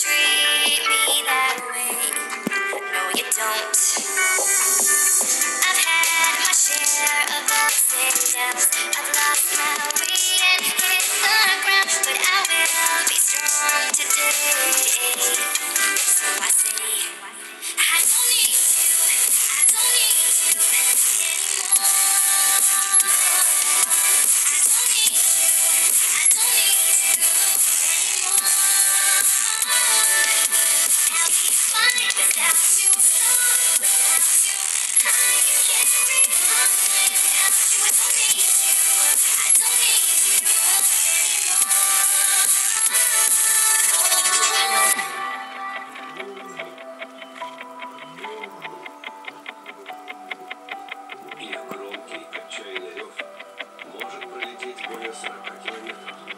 treat me that way. No, you don't. I've had my share of ups and downs. I've lost my way and hit the ground, but I will be strong today. So I say, I don't need you. I don't need you anymore. I don't need you. I don't need you anymore. I'll be fine without you. Strong without you. I can carry on without you. I don't need you. I don't need you Их громкий, отчаянный рев может пролететь более 40 километров.